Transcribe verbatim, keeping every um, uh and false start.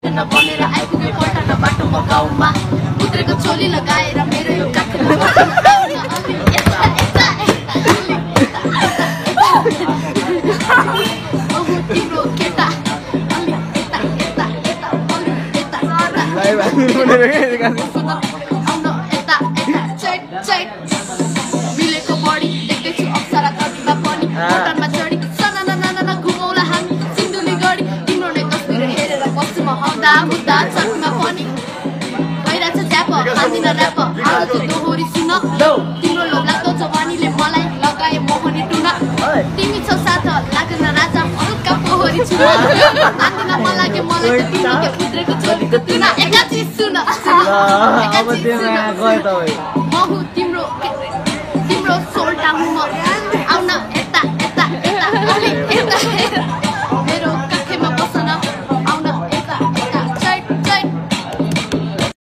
सक्दैन बनेर आइपुगे पल्टन बाटोमा गाउँमा पुत्रेको चोली लगाएर मेरो यो काखमा तिम्रो केटा मिलेको बढी देख्दैछु अप्सरा कतिमा पनि मोटरमा चढी सना नाना घुमाउला हामी सिन्धुली गढी तिम्रो नै तस्बिर हेरेर बस्छु म हौदा मुद्दा चटमा पनि भइरहेछ च्याप हान्दिन ऱ्याप आज चाहिँ दोहोरी सुन तिम्रो लोभलाग्दो जवानीले मलाई लगाए मोहनी टुना तिमी छौ साथ लाग्न राजा हल्का पोहोरी छु हान्दिन मन लाग्यो मलाई त तिमी के पुत्रेको चोलीको तुना एकाची सुन एकाची सुन